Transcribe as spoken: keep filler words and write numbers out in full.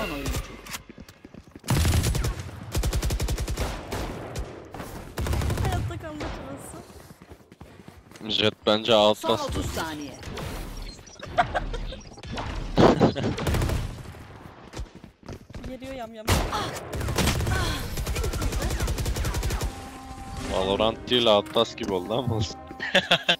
son oyuncu. Hayatta kalma çabası. Jet bence Son Outlast. otuz saniye. Geliyor yam yam. Valorant değil Outlast gibi oldu ama olsun.